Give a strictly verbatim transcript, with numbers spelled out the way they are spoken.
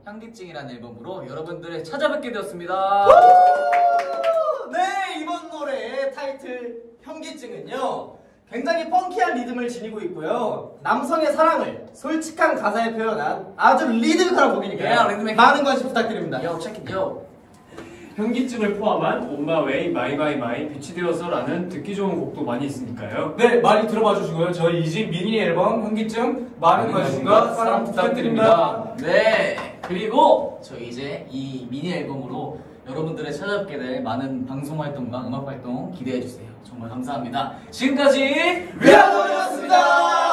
현기증이라는 앨범으로 여러분들을 찾아뵙게 되었습니다. 네, 이번 노래의 타이틀 현기증은요 굉장히 펑키한 리듬을 지니고 있고요, 남성의 사랑을 솔직한 가사에 표현한 아주 리드미컬한 곡이니까요. yeah, 많은 관심 부탁드립니다. Yo, check it, yo. 현기증을 포함한 온마웨이 마이바이마이 비치되어서라는 듣기 좋은 곡도 많이 있으니까요. 네, 많이 들어봐 주시고요. 저희 이 집 미니 앨범 현기증 많은 관심과 사랑 부탁드립니다. 네, 그리고 저희 이제 이 미니 앨범으로 여러분들을 찾아뵙게 될 많은 방송 활동과 음악 활동 기대해 주세요. 정말 감사합니다. 지금까지 위아더였습니다.